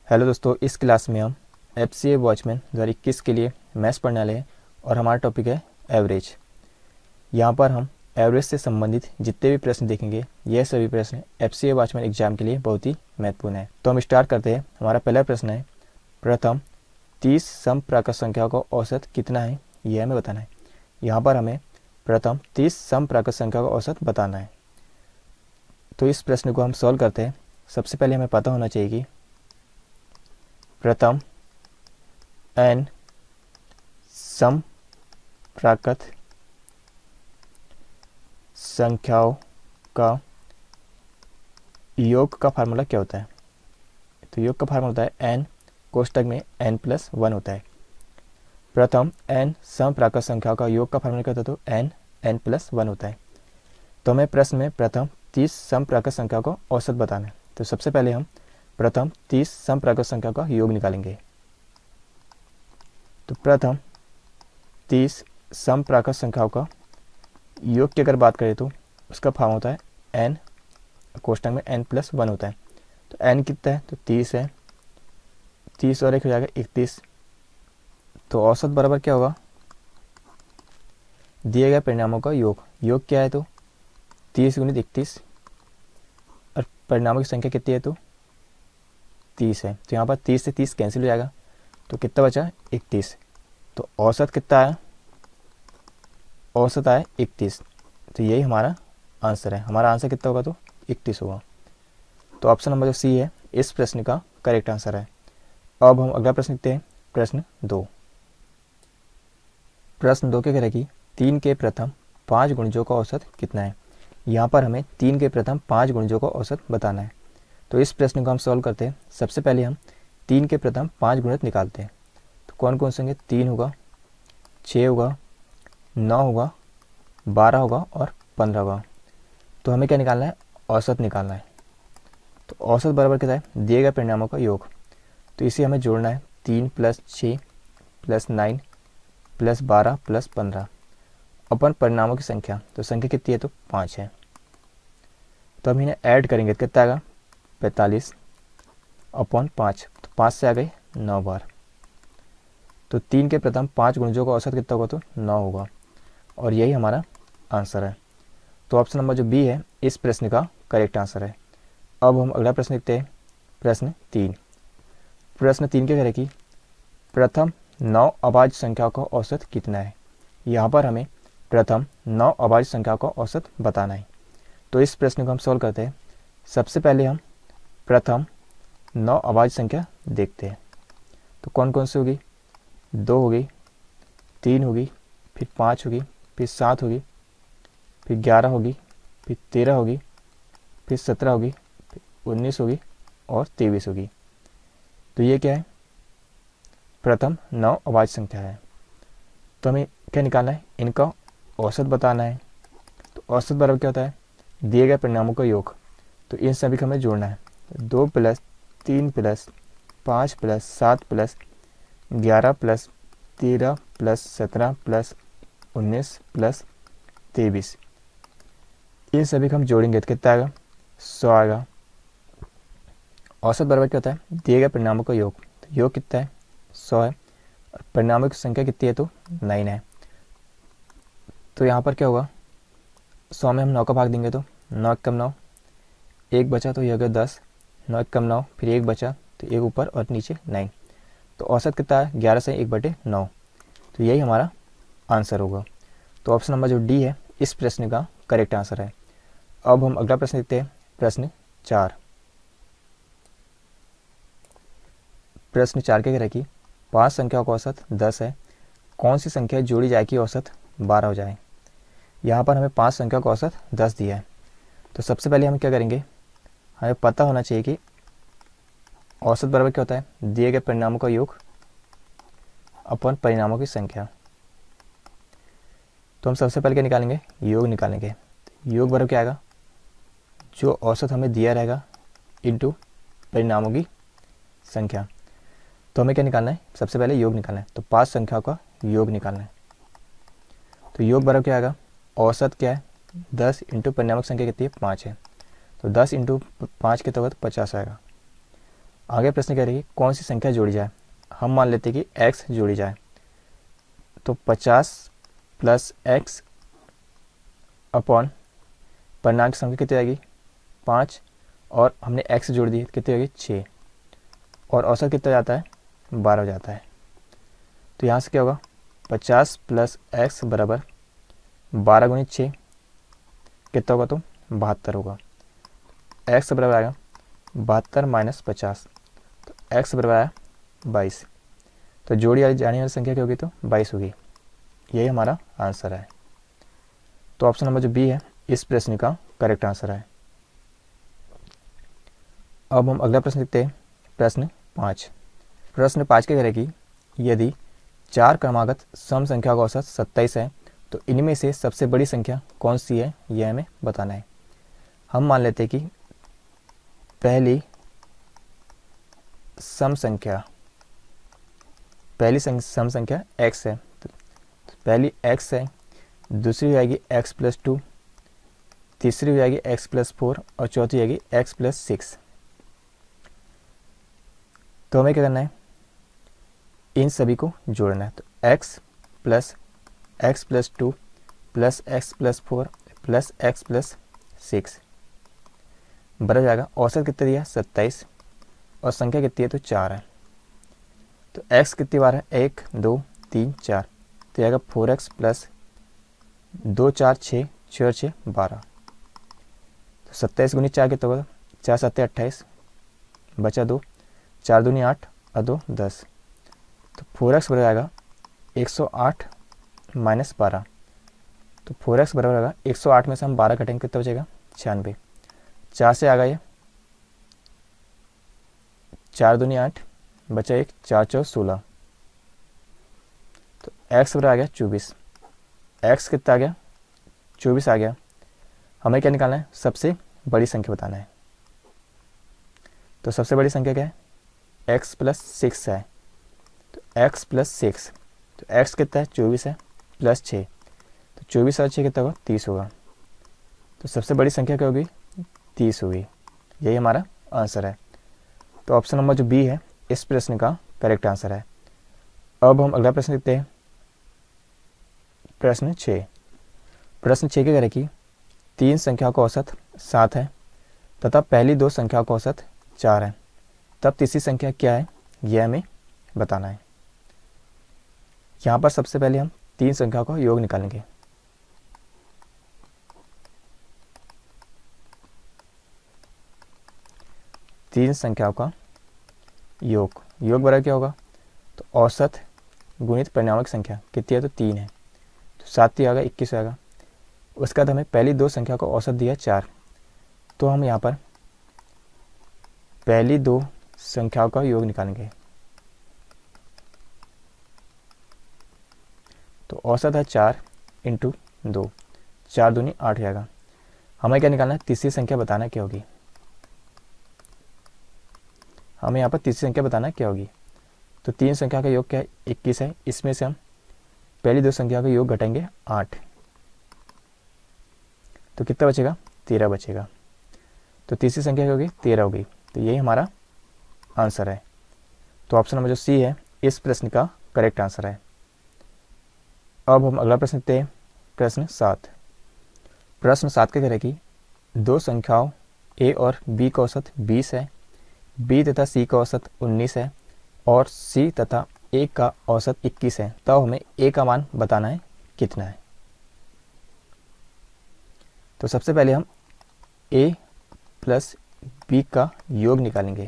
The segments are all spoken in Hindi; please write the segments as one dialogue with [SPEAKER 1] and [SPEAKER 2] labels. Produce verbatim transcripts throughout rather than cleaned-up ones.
[SPEAKER 1] हेलो दोस्तों, इस क्लास में हम एफ सी ए वॉचमैन दो हज़ार इक्कीस के लिए मैथ्स पढ़ने वाले हैं और हमारा टॉपिक है एवरेज। यहाँ पर हम एवरेज से संबंधित जितने भी प्रश्न देखेंगे, यह सभी प्रश्न F C A watchman exam के लिए बहुत ही महत्वपूर्ण है। तो हम स्टार्ट करते हैं। हमारा पहला प्रश्न है, प्रथम तीस सम प्राकृत संख्याओं का औसत कितना है, यह हमें बताना है। यहाँ पर हमें प्रथम तीस सम प्राकृत संख्याओं का औसत बताना है। तो इस प्रश्न को हम सॉल्व करते हैं। सबसे पहले हमें पता होना चाहिए कि प्रथम एन सम प्राकृत संख्याओं का योग का फार्मूला क्या होता है। तो योग का फार्मूला होता है एन कोष्टक में एन प्लस वन होता है। प्रथम एन सम प्राकृत संख्याओं का योग का फार्मूला क्या होता है, तो एन एन प्लस वन होता है। तो हमें प्रश्न में प्रथम तीस सम प्राकृत संख्याओं का औसत बताना है। तो सबसे पहले हम प्रथम तीस सम प्राकृत संख्या का योग निकालेंगे। तो प्रथम तीस सम प्राकृत संख्याओं का योग की अगर बात करें तो उसका फॉर्म होता है एन कोष्टक में एन प्लस वन होता है। तो एन कितना है, तो तीस है। तीस और एक हो जाएगा इकतीस। तो औसत बराबर क्या होगा, दिए गए परिणामों का योग। योग क्या है, तो तीस गुणित इकतीस और परिणामों की संख्या कितनी है, तो तीस है। तो यहाँ पर तीस से तीस कैंसिल हो जाएगा, तो कितना बचा, इकतीस। तो औसत कितना आया, औसत आया इकतीस। तो यही हमारा आंसर है। हमारा आंसर कितना होगा, तो इकतीस होगा। तो ऑप्शन नंबर जो सी है इस प्रश्न का करेक्ट आंसर है। अब हम अगला प्रश्न लिखते हैं, प्रश्न दो। प्रश्न दो के कह रहे कि तीन के प्रथम पाँच गुणजों का औसत कितना है। यहाँ पर हमें तीन के प्रथम पाँच गुणजों का औसत बताना है। तो इस प्रश्न को हम सॉल्व करते हैं। सबसे पहले हम तीन के प्रथम पाँच गुणित निकालते हैं। तो कौन कौन से होंगे, तीन होगा, छः होगा, नौ होगा, बारह होगा और पंद्रह होगा। तो हमें क्या निकालना है, औसत निकालना है। तो औसत बराबर कितना है, दिए गए परिणामों का योग। तो इसे हमें जोड़ना है, तीन प्लस छः प्लस नाइन प्लस बारह प्लस पंद्रह अपन परिणामों की संख्या। तो संख्या कितनी है, तो पाँच है। तो हम इन्हें ऐड करेंगे तो कितना आएगा, पैंतालीस अपॉन पाँच। तो पाँच से आ गई नौ बार। तो तीन के प्रथम पाँच गुणजों का औसत कितना होगा, तो नौ होगा और यही हमारा आंसर है। तो ऑप्शन नंबर जो बी है इस प्रश्न का करेक्ट आंसर है। अब हम अगला प्रश्न लिखते हैं, प्रश्न तीन। प्रश्न तीन के कह रहे कि प्रथम नौ अभाज्य संख्याओं का औसत कितना है। यहाँ पर हमें प्रथम नौ अभाज्य संख्याओं का औसत बताना है। तो इस प्रश्न को हम सॉल्व करते हैं। सबसे पहले हम प्रथम नौ अभाज्य संख्या देखते हैं। तो कौन कौन सी होगी, दो होगी, तीन होगी, फिर पाँच होगी, फिर सात होगी, फिर ग्यारह होगी, फिर तेरह होगी, फिर सत्रह होगी, फिर उन्नीस होगी और तेईस होगी। तो ये क्या है, प्रथम नौ अभाज्य संख्या है। तो हमें क्या निकालना है, इनका औसत बताना है। तो औसत बराबर क्या होता है, दिए गए परिणामों का योग। तो इन सभी को हमें जोड़ना है। दो प्लस तीन प्लस पाँच प्लस सात प्लस ग्यारह प्लस तेरह प्लस सत्रह प्लस उन्नीस प्लस तेईस, इन सभी को हम जोड़ेंगे तो कितना आएगा, सौ आएगा। औसत बराबर क्या होता है, दिए गए परिणामों का योग। तो योग कितना है, सौ है और परिणामों की संख्या कितनी है, तो नाइन है। तो यहाँ पर क्या होगा, सौ में हम नौ का भाग देंगे तो नौ एक कम नौ, एक बचा तो ये हो गया दस, नौ एक कम नौ, फिर एक बचा तो एक ऊपर और नीचे नाइन। तो औसत कितना है, ग्यारह से एक बटे नौ। तो यही हमारा आंसर होगा। तो ऑप्शन नंबर जो डी है इस प्रश्न का करेक्ट आंसर है। अब हम अगला प्रश्न देखते हैं, प्रश्न चार। प्रश्न चार के कह रहे कि पांच संख्याओं का औसत दस है, कौन सी संख्या जोड़ी जाए कि औसत बारह हो जाए। यहाँ पर हमें पांच संख्या का औसत दस दिया है। तो सबसे पहले हम क्या करेंगे, हमें पता होना चाहिए कि औसत बराबर क्या होता है, दिए गए परिणामों का योग अपन परिणामों की संख्या। तो हम सबसे पहले क्या निकालेंगे, योग निकालेंगे। योग बराबर क्या आएगा, जो औसत हमें दिया रहेगा इनटू परिणामों की संख्या। तो हमें क्या निकालना है, सबसे पहले योग निकालना है। तो पांच संख्याओं का योग निकालना है। तो योग बराबर क्या आएगा, औसत क्या है, दस इंटू परिणामक संख्या कितनी है, पाँच है। तो दस इंटू पाँच के तहत पचास आएगा। आगे प्रश्न कह रही है कौन सी संख्या जोड़ी जाए। हम मान लेते हैं कि x जोड़ी जाए, तो पचास प्लस एक्स अपॉन परिणाम की संख्या कितनी आएगी पाँच, और हमने x जोड़ दी कितनी होगी छः, और औसत कितना जाता है बारह हो जाता है। तो यहाँ से क्या होगा पचास प्लस एक्स बराबर बारह गुणित छः कितना होगा, तो बहत्तर होगा। x बराबर आएगा बहत्तर माइनस पचास, तो x बराबर आया बाईस। तो जोड़ी वाली जाने वाली संख्या क्या होगी, तो बाईस होगी। यही हमारा आंसर है। तो ऑप्शन नंबर जो बी है इस प्रश्न का करेक्ट आंसर है। अब हम अगला प्रश्न देखते हैं, प्रश्न पाँच। प्रश्न पाँच के कह रहे कि यदि चार क्रमागत सम संख्या का औसत सत्ताईस है तो इनमें से सबसे बड़ी संख्या कौन सी है, यह हमें बताना है। हम मान लेते हैं कि पहली सम संख्या पहली सम संख्या x है, तो पहली x है, दूसरी हो जाएगी x प्लस टू, तीसरी हो जाएगी x प्लस फोर, और चौथी हो जाएगी x प्लस सिक्स। तो हमें क्या करना है, इन सभी को जोड़ना है। तो x plus x plus two plus x plus four plus x plus six बराबर जाएगा औसत कितना दिया सत्ताईस, और संख्या कितनी है तो चार है। तो x कितनी बार है एक दो तीन चार, तो जाएगा फोर एक्स प्लस दो चार छः छः छः बारह। तो सत्ताईस गुनी चार कितना होगा, चार सत्ते अट्ठाईस, बचा दो, चार दूनी आठ और दो दस। तो फोर एक्स बराबर आएगा एक सौ आठ माइनस बारह। तो फोर एक्स बराबर आएगा एक सौ आठ में से हम बारह कटेंगे कितना बचेगा छियानवे। चार से आ गया ये, चार दूनी आठ, बचा एक, चार चौ सोलह। तो एक्स बराबर आ गया चौबीस। एक्स कितना आ गया चौबीस आ गया। हमें क्या निकालना है, सबसे बड़ी संख्या बताना है। तो सबसे बड़ी संख्या क्या है, एक्स प्लस सिक्स है। तो एक्स प्लस सिक्स, तो एक्स कितना है चौबीस है, प्लस छः, तो चौबीस और छः कितना होगा तीस होगा। तो सबसे बड़ी संख्या क्या होगी तीस होगी। यही हमारा आंसर है। तो ऑप्शन नंबर जो बी है इस प्रश्न का करेक्ट आंसर है। अब हम अगला प्रश्न देखते हैं, प्रश्न छः। प्रश्न छः के कह रहे कि तीन संख्याओं का औसत सात है तथा पहली दो संख्याओं का औसत चार है, तब तीसरी संख्या क्या है यह हमें बताना है। यहाँ पर सबसे पहले हम तीन संख्याओं का योग निकालेंगे। तीन संख्याओं का योग योग बराबर क्या होगा, तो औसत गुणित परिणामक संख्या कितनी है तो तीन है, तो सात ही आएगा इक्कीस आएगा। उसके बाद हमें पहली दो संख्या का औसत दिया चार, तो हम यहाँ पर पहली दो संख्याओं का योग निकालेंगे। तो औसत है चार इंटू दो, चार दूनी आठ जाएगा। हमें क्या निकालना है, तीसरी संख्या बताना क्या होगी। हमें यहाँ पर तीसरी संख्या बताना क्या होगी। तो तीन संख्या का योग क्या है इक्कीस है, इसमें से हम पहली दो संख्या का योग घटाएंगे आठ, तो कितना बचेगा तेरह बचेगा। तो तीसरी संख्या क्या होगी तेरह होगी। तो यही हमारा आंसर है। तो ऑप्शन नंबर जो सी है इस प्रश्न का करेक्ट आंसर है। अब हम अगला प्रश्न देखते हैं, प्रश्न सात। प्रश्न सात के कह रहे कि दो संख्याओं ए और बी का औसत बीस है, बी तथा सी का औसत उन्नीस है और सी तथा ए का औसत इक्कीस है, तब हमें ए का मान बताना है कितना है। तो सबसे पहले हम ए प्लस बी का योग निकालेंगे।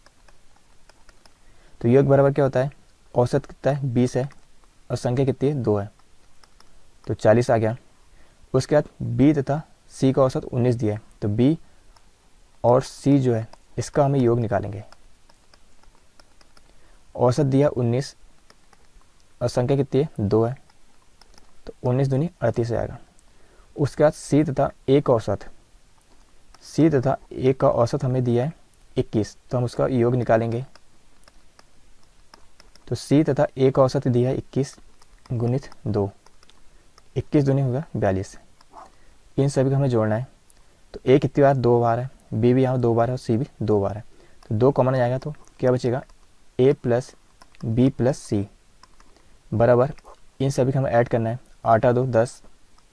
[SPEAKER 1] तो योग बराबर क्या होता है, औसत कितना है बीस है और संख्या कितनी है दो है, तो चालीस आ गया। उसके बाद बी तथा सी का औसत उन्नीस दिया है, तो बी और सी जो है इसका हमें योग निकालेंगे। औसत दिया उन्नीस और संख्या कितनी है दो है, तो उन्नीस दूनी अड़तीस आएगा। उसके बाद सी तथा ए का औसत सी तथा ए का औसत हमें दिया है इक्कीस, तो हम उसका योग निकालेंगे। तो सी तथा ए का औसत दिया है इक्कीस गुणित दो, इक्कीस दूनी होगा बयालीस। इन सभी को हमें जोड़ना है। तो ए कितनी बार दो बार है, बी भी यहाँ दो बार है और सी भी दो बार है, तो दो कॉमन जाएगा तो क्या बचेगा, A plus B plus C बराबर इन सभी को हमें ऐड करना है। आठ आ दो दस,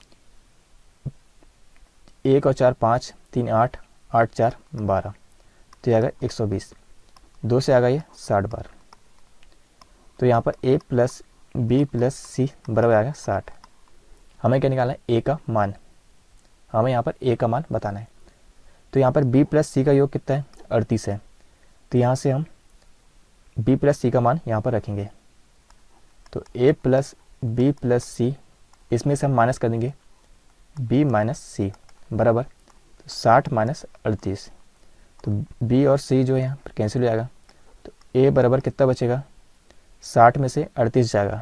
[SPEAKER 1] एक और चार पाँच, तीन आठ, आठ चार बारह, तो ये आएगा एक सौ बीस। दो से आएगा ये साठ बार, तो यहाँ पर A plus B plus C बराबर आएगा साठ। हमें क्या निकालना है, ए का मान, हमें यहाँ पर ए का मान बताना है। तो यहाँ पर b प्लस सी का योग कितना है, अड़तीस है। तो यहाँ से हम b प्लस सी का मान यहाँ पर रखेंगे। तो a plus B plus C, इसमें से हम माइनस कर देंगे b माइनस सी बराबर तो साठ माइनस अड़तीस। तो b और c जो है यहाँ पर कैंसिल हो जाएगा। तो a बराबर कितना बचेगा, साठ में से अड़तीस जाएगा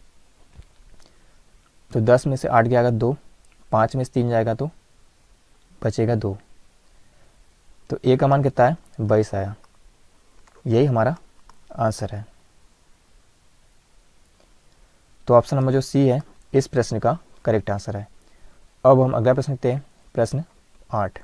[SPEAKER 1] तो दस में से आठ गया दो, पाँच में से तीन जाएगा तो बचेगा दो। तो ए का मान कितना है, बाईस आया। यही हमारा आंसर है। तो ऑप्शन नंबर जो सी है इस प्रश्न का करेक्ट आंसर है। अब हम अगला प्रश्न देखते हैं, प्रश्न आठ।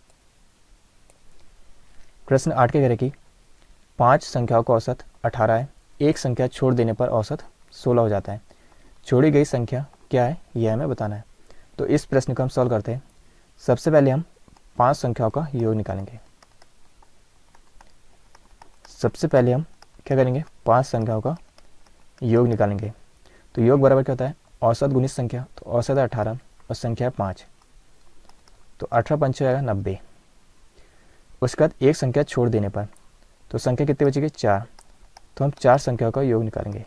[SPEAKER 1] प्रश्न आठ के कह रहे कि पांच संख्याओं का औसत अठारह है, एक संख्या छोड़ देने पर औसत सोलह हो जाता है। छोड़ी गई संख्या क्या है, यह हमें बताना है। तो इस प्रश्न को हम सॉल्व करते हैं। सबसे पहले हम पांच संख्याओं का योग निकालेंगे। सबसे पहले हम क्या करेंगे, पांच संख्याओं का योग निकालेंगे। तो योग बराबर क्या होता है, औसत गुणित संख्या। तो औसत है अठारह और संख्या है पाँच, तो अठारह पंच आएगा नब्बे। उसके बाद एक संख्या छोड़ देने पर तो संख्या कितनी बचेगी, चार। तो हम चार संख्याओं का योग निकालेंगे।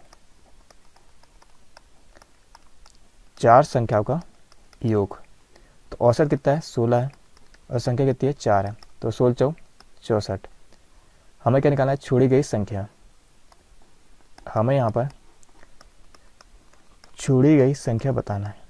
[SPEAKER 1] चार संख्याओं का योग, तो औसत कितना है, सोलह है और संख्या कितनी है, चार है। तो सोलह चौ चौंसठ। हमें क्या निकालना है, छोड़ी गई संख्या। हमें यहाँ पर छोड़ी गई संख्या बताना है।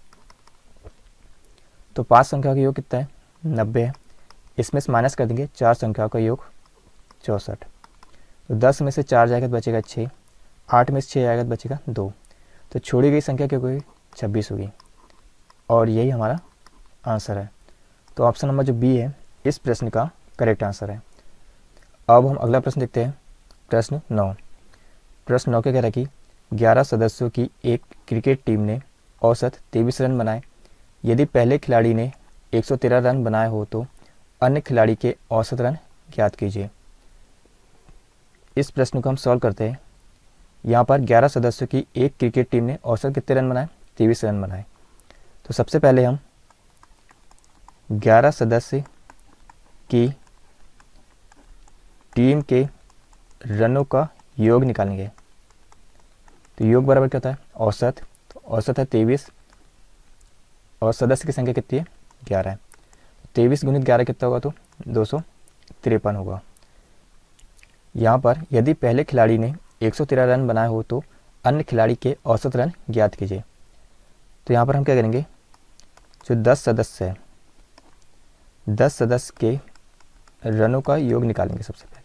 [SPEAKER 1] तो पांच संख्या का योग कितना है, नब्बे है। इसमें से माइनस कर देंगे चार संख्याओं का योग, चौंसठ। तो दस में से चार जाएगा तो बचेगा छः, आठ में से छः जाएगा तो बचेगा दो। तो छोड़ी गई संख्या क्या होगी, छब्बीस होगी। और यही हमारा आंसर है। तो ऑप्शन नंबर जो बी है इस प्रश्न का करेक्ट आंसर है। अब हम अगला प्रश्न देखते हैं, प्रश्न नौ। प्रश्न नौ के कह रहा है कि ग्यारह सदस्यों की एक क्रिकेट टीम ने औसत तेईस रन बनाए। यदि पहले खिलाड़ी ने एक सौ तेरह रन बनाए हो तो अन्य खिलाड़ी के औसत रन ज्ञात कीजिए। इस प्रश्न को हम सॉल्व करते हैं। यहाँ पर ग्यारह सदस्यों की एक क्रिकेट टीम ने औसत कितने रन बनाए, तेईस रन बनाए। तो सबसे पहले हम ग्यारह सदस्य की टीम के रनों का योग निकालेंगे। तो योग बराबर क्या होता है, औसत। तो औसत है तेईस और सदस्य की संख्या कितनी है, ग्यारह है। तेईस गुणित ग्यारह कितना होगा, तो दो सौ तिरपन होगा। यहाँ पर यदि पहले खिलाड़ी ने एक सौ तेरह रन बनाए हो तो अन्य खिलाड़ी के औसत रन ज्ञात कीजिए। तो यहाँ पर हम क्या करेंगे, जो दस सदस्य है, दस सदस्य के रनों का योग निकालेंगे सबसे पहले।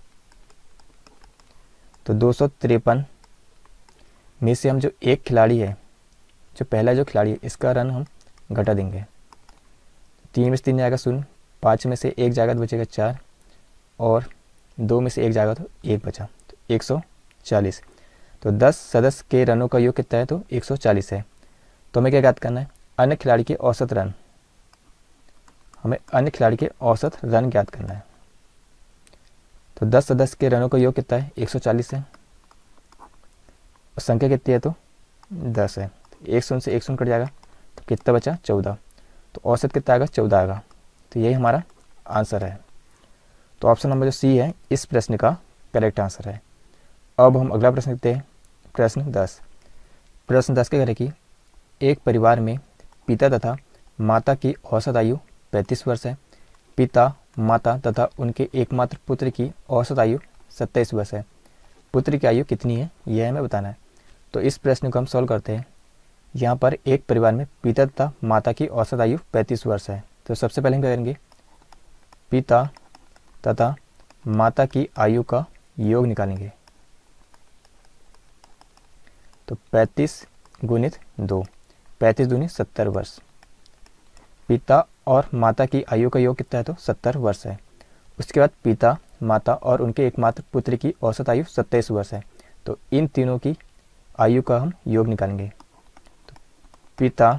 [SPEAKER 1] तो दो सौ तिरपन में से हम जो एक खिलाड़ी है, जो पहला जो खिलाड़ी है, इसका रन हम घटा देंगे। तीन में से तीन जाएगा शून्य, पाँच में से एक जाएगा तो बचेगा चार, और दो में से एक जाएगा तो एक बचा, तो एक सौ चालीस। तो दस सदस्य के रनों का योग कितना है, तो एक सौ चालीस है। तो हमें क्या ज्ञात करना है, अन्य खिलाड़ी के औसत रन। हमें अन्य खिलाड़ी के औसत रन ज्ञात करना है। तो दस सदस्य के रनों का योग कितना है, एक सौ चालीस है और संख्या कितनी है, तो दस है। तो एक शून्य से एक शून्य कट जाएगा तो कितना बचा, चौदह। तो औसत कितना आएगा, चौदह आएगा। तो यही हमारा आंसर है। तो ऑप्शन नंबर जो सी है इस प्रश्न का करेक्ट आंसर है। अब हम अगला प्रश्न देखते हैं, प्रश्न दस। प्रश्न दस के कह रहे कि एक परिवार में पिता तथा माता की औसत आयु पैंतीस वर्ष है। पिता, माता तथा उनके एकमात्र पुत्र की औसत आयु सत्ताईस वर्ष है। पुत्र की आयु कितनी है, यह हमें बताना है। तो इस प्रश्न को हम सॉल्व करते हैं। यहाँ पर एक परिवार में पिता तथा माता की औसत आयु पैंतीस वर्ष है। तो सबसे पहले हम क्या करेंगे, पिता तथा माता की आयु का योग निकालेंगे। तो पैंतीस गुणित दो, पैंतीस दूनी सत्तर वर्ष। पिता और माता की आयु का योग कितना है, तो सत्तर वर्ष है। उसके बाद पिता, माता और उनके एकमात्र पुत्र की औसत आयु सत्ताईस वर्ष है। तो इन तीनों की आयु का हम योग निकालेंगे। तो पिता,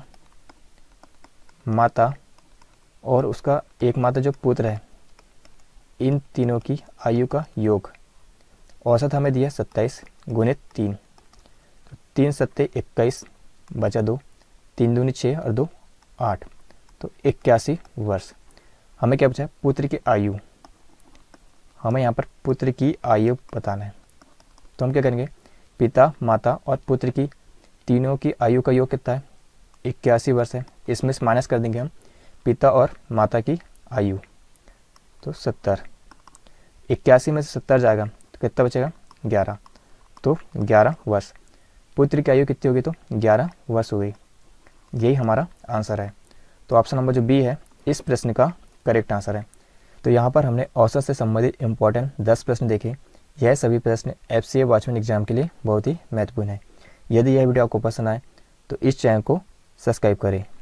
[SPEAKER 1] माता और उसका एकमात्र जो पुत्र है, इन तीनों की आयु का योग, औसत हमें दिया सत्ताईस गुणित तीन। तो तीन सत्ते इक्कीस, बचा दो, तीन दूनी छः और दो आठ, तो इक्यासी वर्ष। हमें क्या बचा? पुत्र की आयु। हमें यहाँ पर पुत्र की आयु बताना है। तो हम क्या करेंगे? पिता, माता और पुत्र की तीनों की आयु का योग कितना है? इक्यासी वर्ष है। इसमें से माइनस कर देंगे हम पिता और माता की आयु, तो सत्तर। इक्यासी में से सत्तर जाएगा तो कितना बचेगा? ग्यारह। तो ग्यारह वर्ष। पुत्र की आयु कितनी होगी? तो ग्यारह वर्ष हो गई। यही हमारा आंसर है। तो ऑप्शन नंबर जो बी है इस प्रश्न का करेक्ट आंसर है। तो यहाँ पर हमने औसत से संबंधित इंपॉर्टेंट दस प्रश्न देखे। यह सभी प्रश्न F C A watchman exam के लिए बहुत ही महत्वपूर्ण है। यदि यह वीडियो आपको पसंद आए तो इस चैनल को सब्सक्राइब करें।